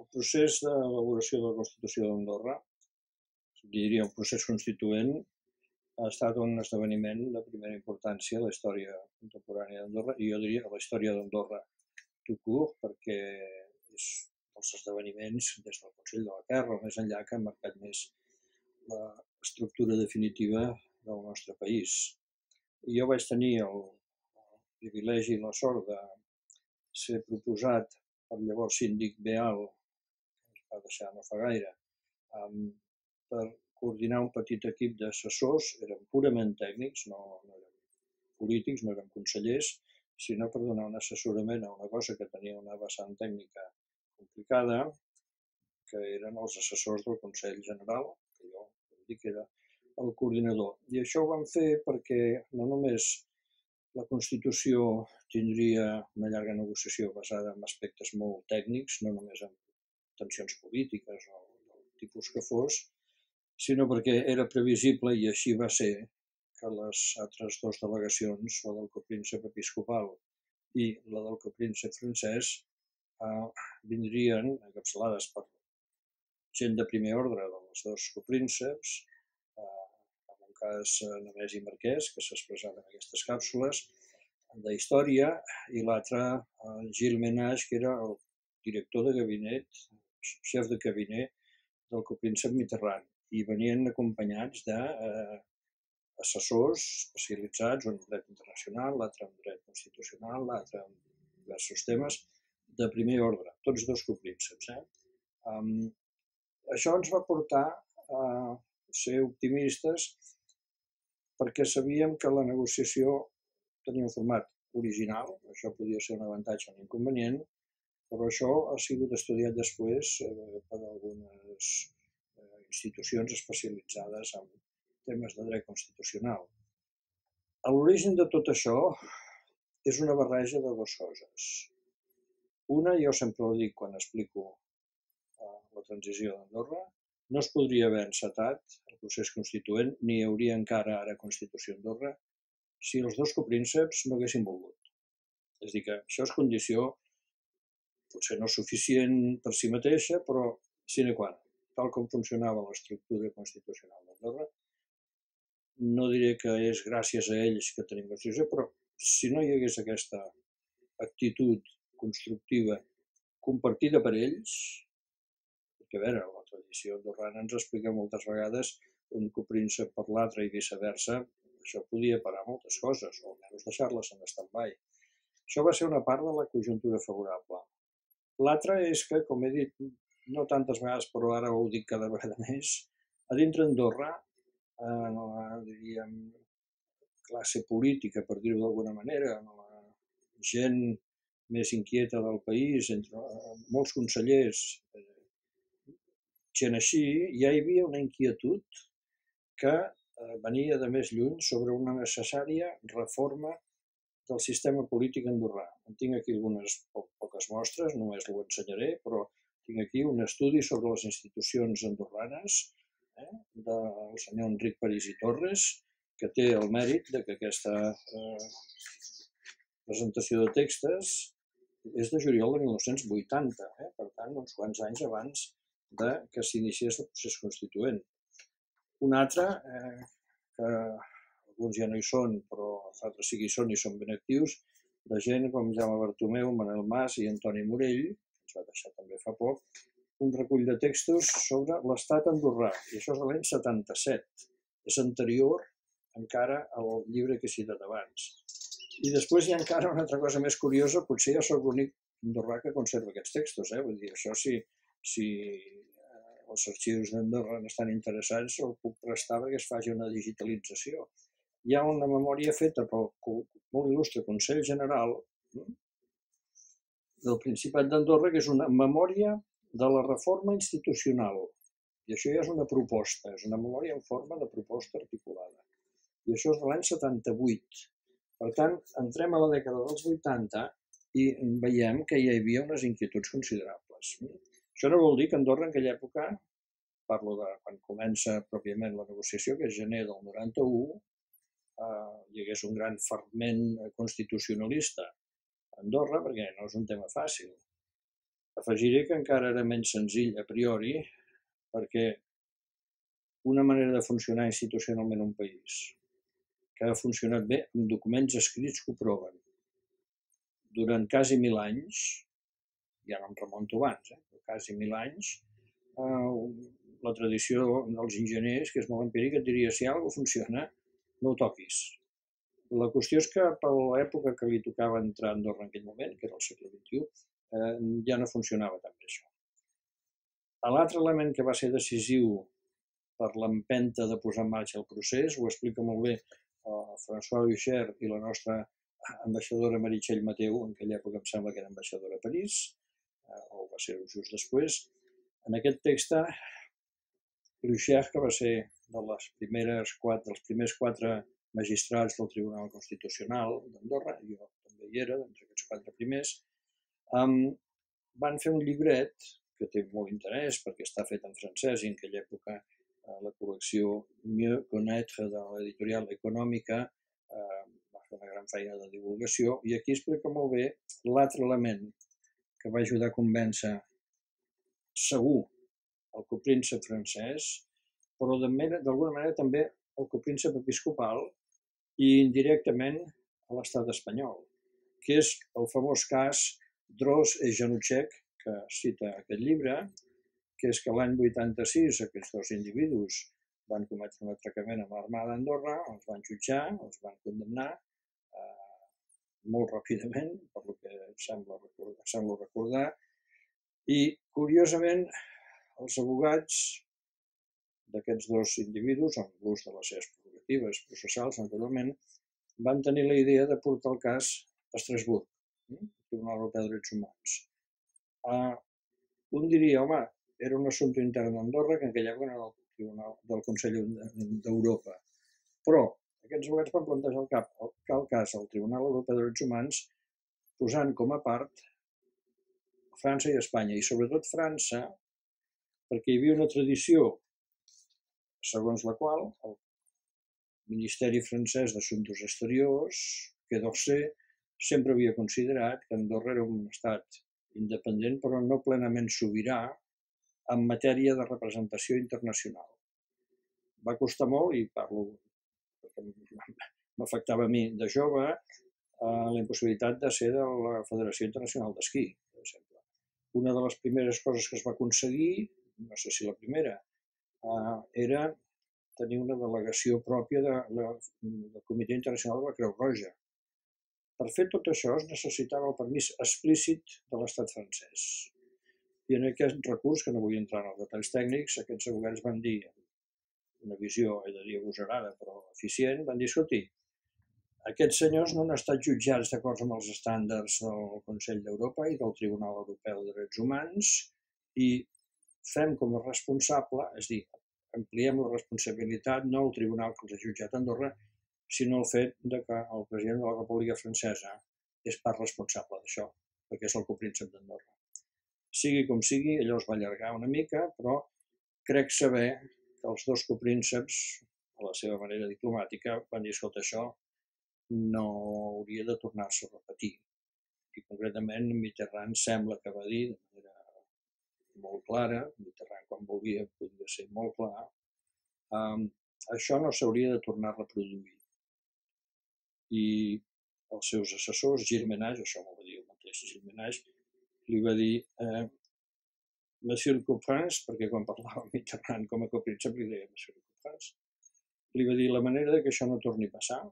procés d'elaboració de la Constitució d'Andorra, diria un procés constituent, ha estat un esdeveniment de primera importància a la història contemporània d'Andorra i jo diria a la història d'Andorra tout court, perquè és dels esdeveniments des del Consell de la Terra o més enllà que han marcat més l'estructura definitiva del nostre país. I jo vaig tenir el privilegi i la sort de ser proposat pel llavors síndic Beal, que ens va deixar no fa gaire, per coordinar un petit equip d'assessors, eren purament tècnics, no eren polítics, no eren consellers, sinó per donar un assessorament a una cosa que tenia una vessant tècnica complicada, que eren els assessors del Consell General, que jo dic que era el coordinador. I això ho vam fer perquè no només la Constitució tindria una llarga negociació basada en aspectes molt tècnics, no només en tensions polítiques o del tipus que fos, sinó perquè era previsible, i així va ser, que les altres dues delegacions, la del copríncep episcopal i la del copríncep francès, vindrien encapçalades per gent de primer ordre dels dos coprínceps, en un cas Nemesi i Marquès, que s'expressaven en aquestes càpsules d'història, i l'altre Gilles Ménage, que era el director de gabinet, chef de cabinet del copríncep Mitterrand, i venien acompanyats d'assessors especialitzats, un en dret internacional, l'altre en dret constitucional, l'altre en diversos temes, de primer ordre, tots dos coprínceps. Això ens va portar a ser optimistes perquè sabíem que la negociació tenia un format original, això podia ser un avantatge o un inconvenient, però això ha sigut estudiat després per algunes institucions especialitzades en temes de dret constitucional. L'origen de tot això és una barreja de dues coses. Una, jo sempre ho dic quan explico la transició d'Andorra, no es podria haver encetat el procés constituent, ni hi hauria encara ara Constitució d'Andorra, si els dos coprínceps no haguessin volgut. És a dir, que això és condició potser no suficient per si mateixa, però sine qua non. Tal com funcionava l'estructura constitucional d'Andorra, no diré que és gràcies a ells que tenim Constitució, però si no hi hagués aquesta actitud constructiva compartida per ells, perquè a veure, la tradició andorrana ens explica moltes vegades un copríncep per l'altre i viceversa, això podia parar moltes coses, o almenys deixar-les en stand-by. Això va ser una part de la conjuntura favorable. L'altra és que, com he dit no tantes vegades, però ara ho dic cada vegada més, a dintre d'Andorra, en la, diríem, classe política, per dir-ho d'alguna manera, en la gent més inquieta del país, entre molts consellers, gent així, ja hi havia una inquietud que venia de més lluny sobre una necessària reforma del sistema polític andorrà. En tinc aquí algunes poques mostres, només ho ensenyaré, però tinc aquí un estudi sobre les institucions andorranes del senyor Enric París i Torres, que té el mèrit de que aquesta presentació de textos és de juliol de 1980, per tant, uns quants anys abans de que s'iniciés el procés constituent. Un altre, que alguns ja no hi són, però els altres sí que hi són i són ben actius, de gent com Jaume Bartomeu, Manel Mas i Antoni Morell, que ens va deixar també fa poc, un recull de textos sobre l'estat andorrà, i això és de l'any 77, és anterior encara al llibre que he citat abans. I després hi ha encara una altra cosa més curiosa, potser ja soc l'únic andorrà que conserva aquests textos, vull dir, això si els arxius d'Andorra estan interessants, el puc prestar perquè es faci una digitalització. Hi ha una memòria feta pel molt il·lustre Consell General del Principat d'Andorra, que és una memòria de la reforma institucional. I això ja és una proposta, és una memòria en forma de proposta articulada. I això és de l'any 78. Per tant, entrem a la dècada dels 80 i veiem que hi havia unes inquietuds considerables. Això no vol dir que Andorra en aquella època, parlo de quan comença pròpiament la negociació, que és gener del 91, hi hagués un gran ferment constitucionalista a Andorra, perquè no és un tema fàcil. Afegiré que encara era menys senzill a priori, perquè una manera de funcionar institucionalment un país que ha funcionat bé amb documents escrits que ho proven durant quasi 1000 anys, ja no em remunto abans, quasi 1000 anys, la tradició dels enginyers, que és molt empírica, et diria si alguna cosa funciona, no ho toquis. La qüestió és que per l'època que li tocava entrar a Andorra en aquell moment, que era el segle XXI, ja no funcionava tan bé això. L'altre element que va ser decisiu per l'empenta de posar en marxa el procés, ho explica molt bé François Hucher i la nostra ambaixadora Meritxell Mateu, en aquella època em sembla que era ambaixadora a París, o va ser just després. En aquest text, Hucher, que va ser dels primers quatre magistrats del Tribunal Constitucional d'Andorra, jo també hi era, d'entre aquests quatre primers, van fer un llibret que té molt interès perquè està fet en francès i en aquella època la col·lecció Mieux connaître de l'editorial Econòmica va fer una gran feina de divulgació i aquí explica molt bé l'altre element que va ajudar a convèncer segur el copríncep francès, però d'alguna manera també el copríncep episcopal i indirectament a l'estat espanyol, que és el famós cas Dros i Janouchek, que cita aquest llibre, que és que l'any 86 aquests dos individus van cometre un atracament amb l'Armada d'Andorra, els van jutjar, els van condemnar molt ràpidament, per lo que sembla recordar, i curiosament els advocats d'aquests dos individus, amb l'ús de les seves prerrogatives processals, naturalment, van tenir la idea de portar el cas a Estrasburg, el Tribunal Europeu de Drets Humans. Un diria, home, era un assumpte intern d'Andorra que en aquella època era del Tribunal del Consell d'Europa. Però aquests advocats van plantejar el cas al Tribunal Europeu de Drets Humans posant com a part França i Espanya, i sobretot França, perquè hi havia una tradició segons la qual el Ministeri francès d'Assumptes Exteriors, Quai d'Orsay, sempre havia considerat que Andorra era un estat independent però no plenament sobirà en matèria de representació internacional. Va costar molt, i parlo perquè m'afectava a mi de jove, la impossibilitat de ser de la Federació Internacional d'Esquí, per exemple. Una de les primeres coses que es va aconseguir, no sé si la primera, era tenir una delegació pròpia del Comitè Internacional de la Creu Roja. Per fer tot això es necessitava el permís explícit de l'estat francès. I en aquest recurs, que no vull entrar en els detalls tècnics, aquests advocats van dir, una visió, he de dir, agosarada, però eficient, van dir, escolti, aquests senyors no han estat jutjats d'acord amb els estàndards del Consell d'Europa i del Tribunal Europeu de Drets Humans i fem com a responsable, és a dir, ampliem la responsabilitat, no al tribunal que els ha jutjat a Andorra, sinó el fet de que el president de la República Francesa és part responsable d'això, perquè és el copríncep d'Andorra. Sigui com sigui, allò es va allargar una mica, però crec saber que els dos coprínceps, a la seva manera diplomàtica, van dir, escolta, això no hauria de tornar-se a repetir. I concretament Mitterrand sembla que va dir de manera molt clara, Mitterrand quan volia podia ser molt clar, això no s'hauria de tornar a reproduir. I els seus assessors, Gilles Ménage, això m'ho va dir el mateix Gilles Ménage, li va dir Monsieur le Coprince, perquè quan parlava Mitterrand com a copríncep li deia Monsieur le Coprince, li va dir la manera que això no torni a passar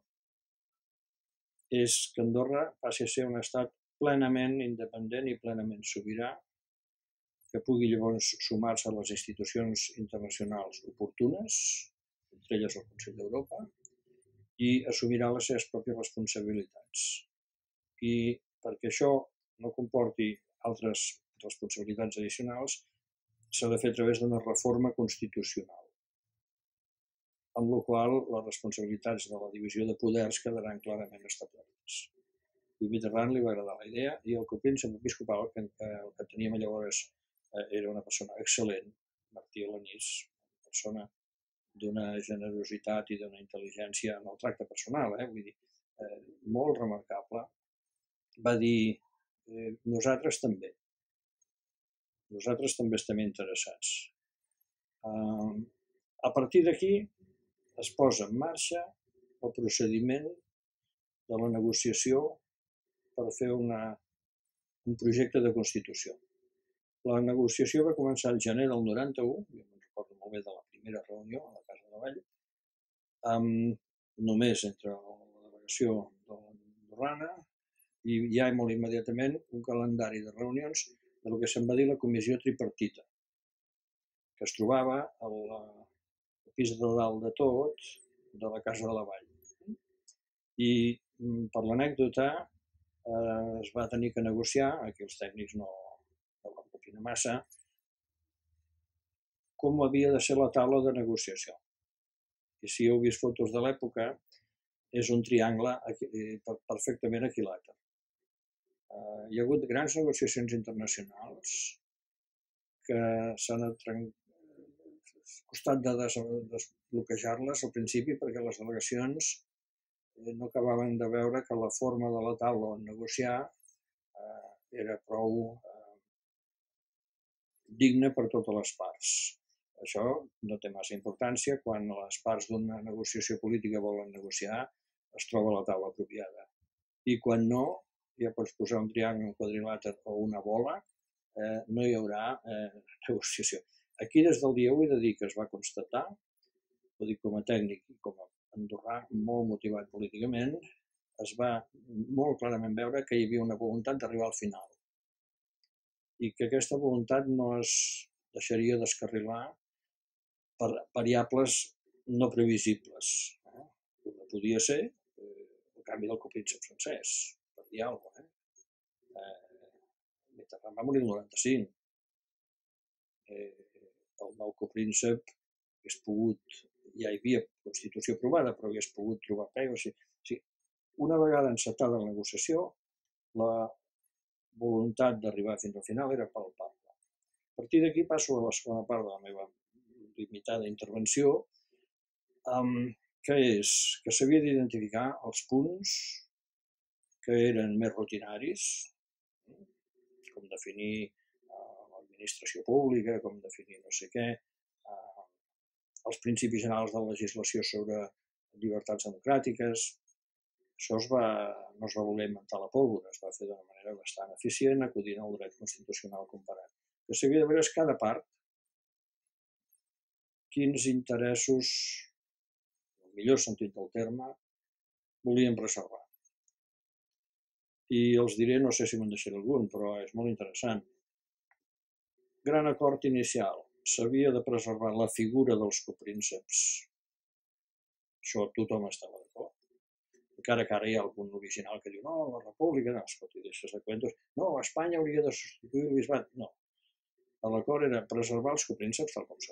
és que Andorra passi a ser un estat plenament independent i plenament sobirà, que pugui llavors sumar-se a les institucions internacionals oportunes, entre elles el Consell d'Europa, i assumirà les seves pròpies responsabilitats. I perquè això no comporti altres responsabilitats addicionals, s'ha de fer a través d'una reforma constitucional, amb la qual les responsabilitats de la divisió de poders quedaran clarament establertes. I a Mitterrand li va agradar la idea i el copríncep episcopal, que el que teníem llavors era una persona excel·lent, Martí Alanís, una persona d'una generositat i d'una intel·ligència en el tracte personal, vull dir, molt remarcable, va dir nosaltres també. Nosaltres també estem interessats. A partir d'aquí es posa en marxa el procediment de la negociació per fer un projecte de Constitució. La negociació va començar al gener del 91, jo me'n recordo molt bé de la primera reunió a la Casa de la Vall, només entre la delegació andorrana i ja molt immediatament un calendari de reunions del que se'n va dir la comissió tripartita, que es trobava al pis de dalt de tot de la Casa de la Vall. I per l'anècdota es va tenir que negociar, aquí els tècnics no van opinar massa, com havia de ser la taula de negociació. I si heu vist fotos de l'època, és un triangle perfectament equilàter. Hi ha hagut grans negociacions internacionals que s'han costat de desbloquejar-les al principi perquè les delegacions no acabaven de veure que la forma de la taula on negociar era prou digna per totes les parts. Això no té massa importància quan les parts d'una negociació política volen negociar, es troba la taula apropiada. I quan no, ja pots posar un triangle, un quadrilàter o una bola, no hi haurà negociació. Aquí des del dia 1 he de dir que es va constatar, ho dic com a tècnic i com a andorrà molt motivat políticament, es va molt clarament veure que hi havia una voluntat d'arribar al final i que aquesta voluntat no es deixaria descarrilar per variables no previsibles. Podia ser el canvi del copríncep francès, per dir alguna cosa. Mitterrand va morir el 95. El nou copríncep hagués pogut, ja hi havia Constitució aprovada, però hagués pogut trobar pegues. Una vegada encetada la negociació, la voluntat d'arribar fins al final era palpable. A partir d'aquí passo a la segona part de la meva limitada intervenció, que és que s'havia d'identificar els punts que eren més rutinaris, com definir l'administració pública, com definir no sé què, els principis generals de la legislació sobre llibertats democràtiques. Això no es va voler inventar la pólvora, es va fer d'una manera bastant eficient, acudint al dret constitucional comparat. El que s'havia de veure és cada part quins interessos, en el millor sentit del terme, volien preservar. I els diré, no sé si me'n deixaré algun, però és molt interessant. Gran acord inicial. S'havia de preservar la figura dels coprínceps. Això tothom estava d'acord. Encara que ara hi ha algun original que diu no, la república, no, escolta, deixes de cuentos, no, Espanya hauria de substituir el bisbat, no. L'acord era preservar els coprínceps tal com són.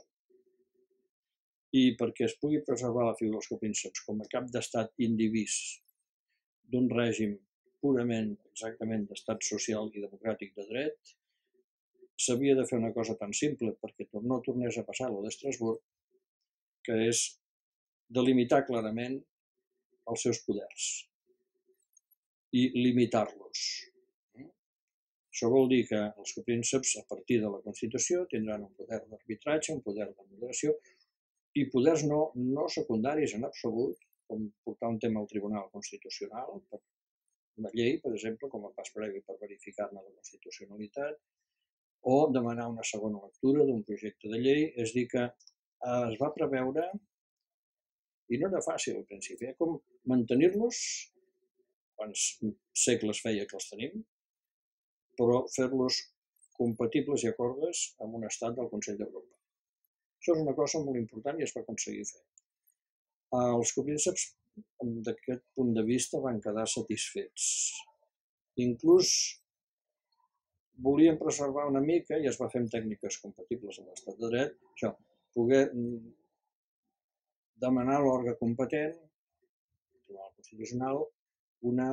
I perquè es pugui preservar la figura dels coprínceps com a cap d'estat indivís d'un règim purament, exactament, d'estat social i democràtic de dret, s'havia de fer una cosa tan simple perquè no tornés a passar lo d'Estrasburg, que és delimitar clarament els seus poders i limitar-los. Això vol dir que els coprínceps, a partir de la Constitució, tindran un poder d'arbitratge, un poder de moderació i poders no secundaris en absolut, com portar un tema al Tribunal Constitucional, per una llei, per exemple, com a pas previ per verificar-ne la constitucionalitat, o demanar una segona lectura d'un projecte de llei, és dir que es va preveure, i no era fàcil al principi, com mantenir-los, quants segles feia que els tenim, però fer-los compatibles i acordes amb un estat del Consell d'Europa. Això és una cosa molt important i es va aconseguir fer. Els coprínceps, d'aquest punt de vista, van quedar satisfets. Inclús volien preservar una mica, i es va fer amb tècniques compatibles amb l'estat de dret, això, poder demanar a l'òrgan competent, el Tribunal Constitucional, una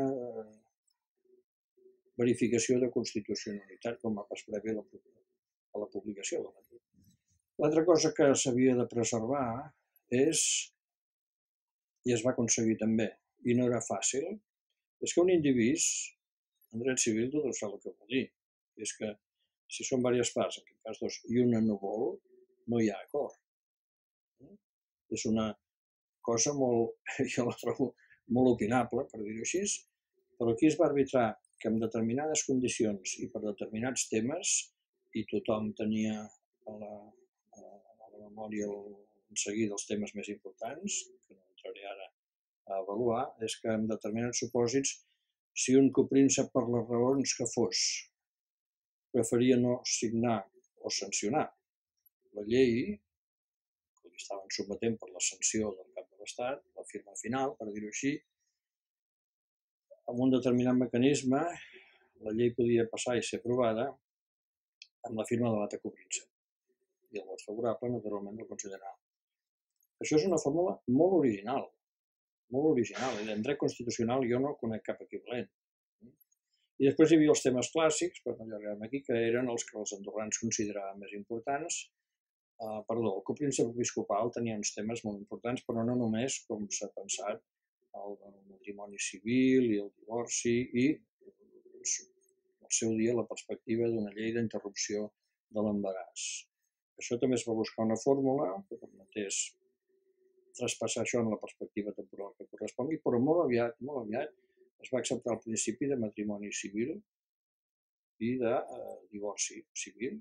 verificació de constitucionalitat com a pas previ a la publicació de la llei. L'altra cosa que s'havia de preservar és, i es va aconseguir també, i no era fàcil, és que un indivís, en dret civil, tot sap el que vol dir. És que Si són diverses parts, en aquest cas dos, i una no vol, no hi ha acord. És una cosa molt, jo la trobo molt opinable, per dir-ho així, però aquí es va arbitrar que en determinades condicions i per determinats temes, i tothom tenia a la memòria en seguida els temes més importants, que no entraré ara a avaluar, és que en determinats supòsits, si un copríncep per les raons que fos preferia no signar o sancionar la llei, que li estaven sotmetent per la sanció del cap de l'Estat, la firma final, per dir-ho així, amb un determinat mecanisme, la llei podia passar i ser aprovada amb la firma de l'altre copríncep i el vot favorable, naturalment, del Consell General. Això és una fórmula molt original, i en dret constitucional jo no conec cap equivalent. I després hi havia els temes clàssics, per no allargar-me aquí, que eren els que els andorrans consideraven més importants. El copríncep episcopal tenia uns temes molt importants, però no només, com s'ha pensat, el matrimoni civil i el divorci i, al seu dia, la perspectiva d'una llei d'interrupció de l'embaràs. Això també es va buscar una fórmula que permetés traspassar això en la perspectiva temporal que correspongui, però molt aviat es va acceptar el principi de matrimoni civil i de divorci civil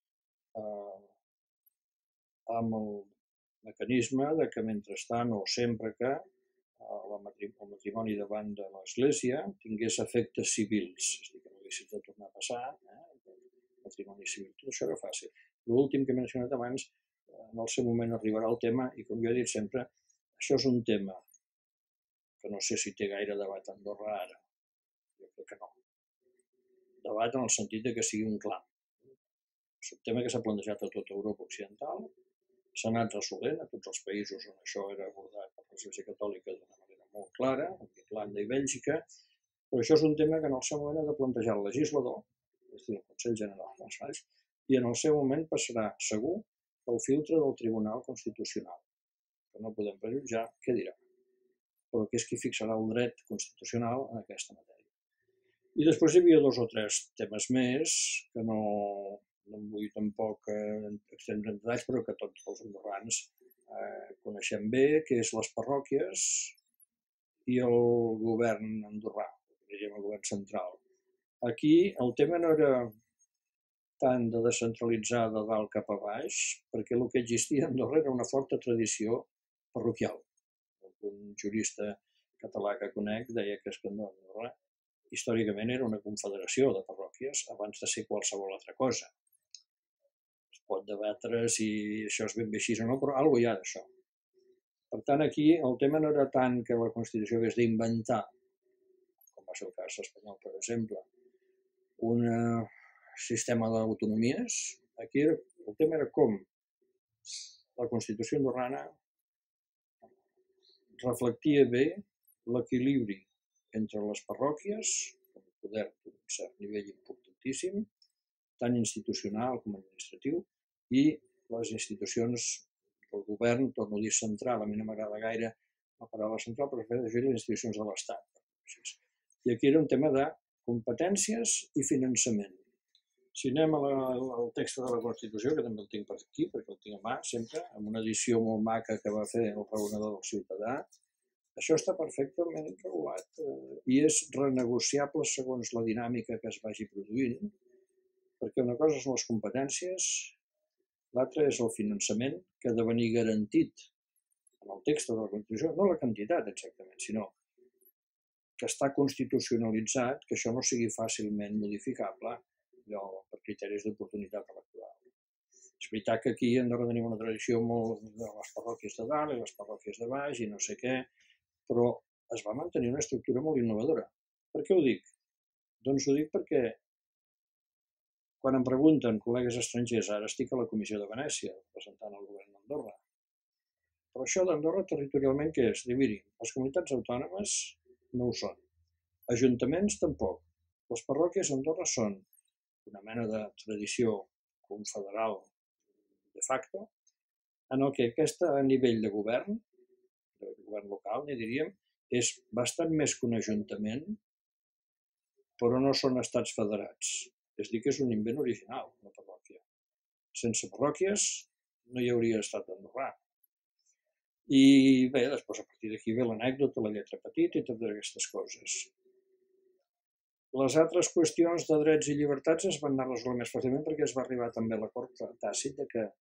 amb el mecanisme de que mentrestant o sempre que el matrimoni davant de l'Església tingués efectes civils, és a dir, que no haguessin de tornar a passar, matrimoni civil, tot això era fàcil. L'últim que he mencionat abans, en el seu moment arribarà el tema, i com jo he dit sempre, això és un tema que no sé si té gaire debat a Andorra ara, jo crec que no. Debat en el sentit que sigui un clam. És un tema que s'ha plantejat a tota Europa Occidental, s'ha anat resolent a tots els països on això era abordat per l'Església Catòlica d'una manera molt clara, Irlanda i Bèlgica, però això és un tema que en el seu moment ha de plantejar el legislador, és a dir, el Consell General dels Estats, i en el seu moment passarà segur pel filtre del Tribunal Constitucional, que no podem prejutjar què dirà, però que és qui fixarà el dret constitucional en aquesta matèria. I després hi havia dos o tres temes més, que no em vull tampoc extendre en detalls, però que tots els andorrans coneixem bé, que és les parròquies i el govern andorrà, diríem el govern central. Aquí el tema no era tant de descentralitzar de dalt cap a baix, perquè el que existia a Andorra era una forta tradició parroquial. Un jurista català que conec deia que Andorra històricament era una confederació de parròquies abans de ser qualsevol altra cosa. Es pot debatre si això és ben bé així o no, però alguna cosa hi ha d'això. Per tant, aquí el tema no era tant que la Constitució hagués d'inventar, com va ser el cas espanyol, per exemple, un sistema d'autonomies. Aquí el tema era com la Constitució andorrana reflectia bé l'equilibri entre les parròquies, amb poder d'un cert nivell importantíssim, tant institucional com administratiu, i les institucions del govern, torno a dir central, a mi no m'agrada gaire la paraula central, però prefereixo dir les institucions de l'Estat. I aquí era un tema de competències i finançament. Si anem al text de la Constitució, que també el tinc per aquí, perquè el tinc a mà sempre, amb una edició molt maca que va fer el Raonador del Ciutadà, això està perfectament regulat i és renegociable segons la dinàmica que es vagi produint, perquè una cosa són les competències, l'altra és el finançament, que ha de venir garantit en el text de la Constitució, no la quantitat exactament, sinó que està constitucionalitzat, que això no sigui fàcilment modificable per criteris d'oportunitat electoral. És veritat que aquí a Andorra tenim una tradició molt de les parròquies de dalt i les parròquies de baix i no sé què, però es va mantenir una estructura molt innovadora. Per què ho dic? Doncs ho dic perquè quan em pregunten col·legues estrangers, ara estic a la Comissió de Venècia, representant el govern d'Andorra, però això d'Andorra territorialment què és? Diu, miri, les comunitats autònomes no ho són, ajuntaments tampoc, les parròquies a Andorra són una mena de tradició confederal de facto, en el que aquesta a nivell de govern local, n'hi diríem, és bastant més que un ajuntament, però no són estats federats. És dir, que és un invent original, la parròquia. Sense parròquies no hi hauria estat andorrà. I bé, després a partir d'aquí ve l'anècdota, la lletra petita i totes aquestes coses. Les altres qüestions de drets i llibertats es van anar resolent més fàcilment perquè es va arribar també a l'acord tàcit de que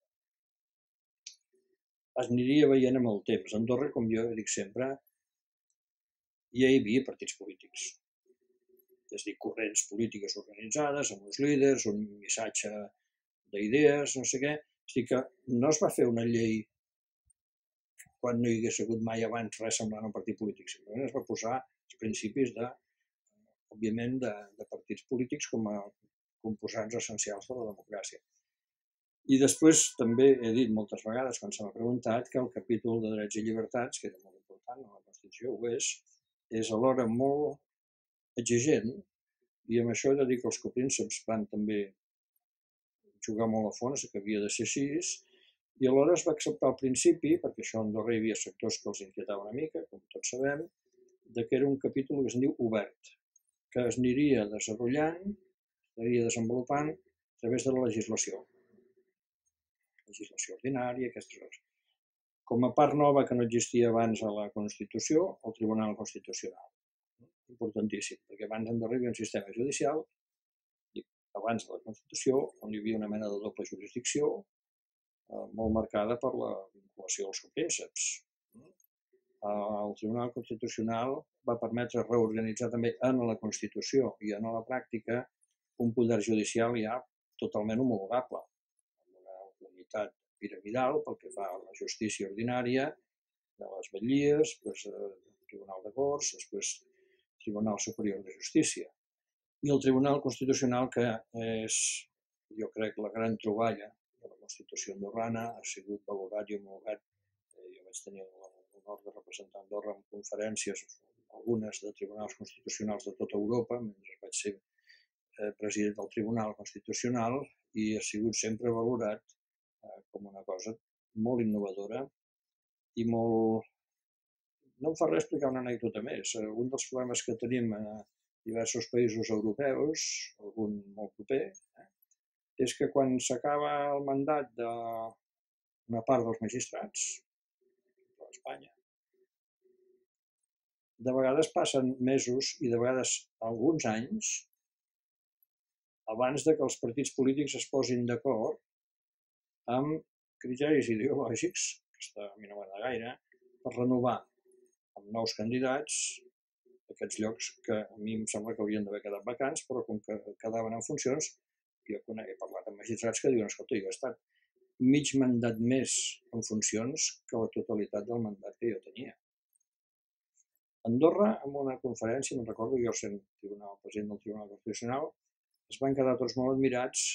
es aniria veient amb el temps. A Andorra, com jo dic sempre, ja hi havia partits polítics. És a dir, corrents polítiques organitzades, amb uns líders, un missatge d'idees, no sé què. És a dir, que no es va fer una llei quan no hi hagués hagut mai abans res semblant a un partit polític. Simplement es va posar els principis, òbviament, de partits polítics com a composants essencials de la democràcia. I després també he dit moltes vegades, quan se m'ha preguntat, que el capítol de drets i llibertats, que era molt important a la Constitució, ho és alhora molt exigent, i amb això he de dir que els coprínceps van també jugar molt a fons, que havia de ser així, i alhora es va acceptar al principi, perquè això a Andorra hi havia sectors que els inquietava una mica, com tots sabem, que era un capítol que es diu obert, que es aniria desenvolupant, s'aniria desenvolupant a través de la legislació ordinària, aquestes coses. Com a part nova que no existia abans a la Constitució, el Tribunal Constitucional. Importantíssim, perquè abans en Andorra hi havia un sistema judicial, abans de la Constitució, on hi havia una mena de doble jurisdicció, molt marcada per la vinculació als prínceps. El Tribunal Constitucional va permetre reorganitzar també en la Constitució i en la pràctica un poder judicial ja totalment homologable, amb una unitat piramidal pel que fa a la justícia ordinària, de les batllies, després el Tribunal de Corts, després el Tribunal Superior de Justícia. I el Tribunal Constitucional, que és, jo crec, la gran troballa de la Constitució andorrana, ha sigut valorat i homologat. Jo vaig tenir l'honor de representar Andorra en conferències, algunes de tribunals constitucionals de tota Europa, mentre vaig ser president del Tribunal Constitucional, i ha sigut sempre valorat com una cosa molt innovadora i molt... No em fa res explicar una anècdota més. Un dels problemes que tenim a diversos països europeus, algun molt proper, és que quan s'acaba el mandat d'una part dels magistrats, a Espanya, de vegades passen mesos i de vegades alguns anys abans que els partits polítics es posin d'acord amb criteris ideològics, que a mi no m'agrada gaire, per renovar amb nous candidats aquests llocs que a mi em sembla que haurien d'haver quedat vacants, però com que quedaven en funcions, jo he parlat amb magistrats que diuen, escolta, jo he estat mig mandat més en funcions que la totalitat del mandat que jo tenia. Andorra, en una conferència, me'n recordo, jo sent president del Tribunal Constitucional, es van quedar tots molt admirats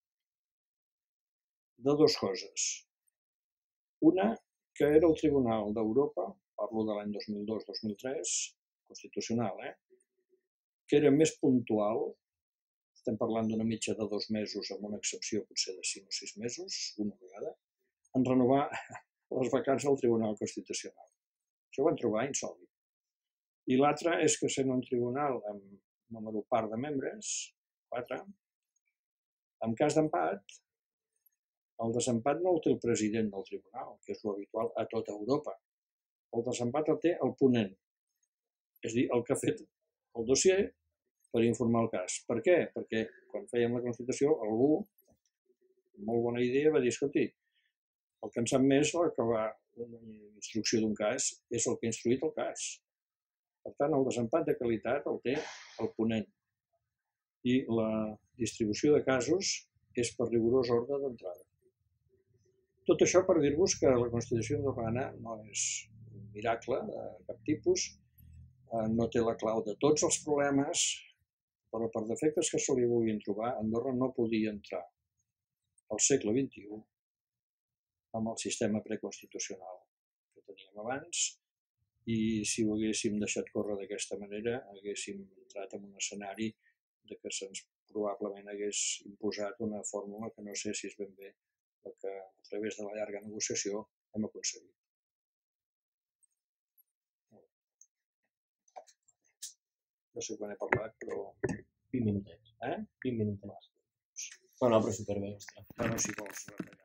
de dues coses. Una, que era el Tribunal d'Europa, parlo de l'any 2002-2003, constitucional, que era més puntual, estem parlant d'una mitja de 2 mesos, amb una excepció potser de 5 o 6 mesos, una vegada, en renovar les vacants del Tribunal Constitucional. Això ho van trobar insòlit. I l'altre és que sent un tribunal amb número par de membres, 4, en cas d'empat, el desempat no el té el president del tribunal, que és l'habitual a tota Europa. El desempat el té el ponent, és a dir, el que ha fet el dossier per informar el cas. Per què? Perquè quan fèiem la Constitució, algú, amb molt bona idea, va dir, escolti, el que en sap més que va una instrucció d'un cas és el que ha instruït el cas. Per tant, el desempat de qualitat el té el ponent. I la distribució de casos és per rigorós ordre d'entrada. Tot això per dir-vos que la Constitució andorrana no és un miracle de cap tipus, no té la clau de tots els problemes, però per defectes que se li vulguin trobar, Andorra no podia entrar al segle XXI amb el sistema preconstitucional que teníem abans, i si ho haguéssim deixat córrer d'aquesta manera, haguéssim entrat en un escenari de que se'ns probablement hagués imposat una fórmula que no sé si és ben bé la que a través de la llarga negociació hem aconseguit. No sé quan he parlat, però... 20 minutets. 20 minutets. No, però superbé, ostres. Bueno, si vols retallar.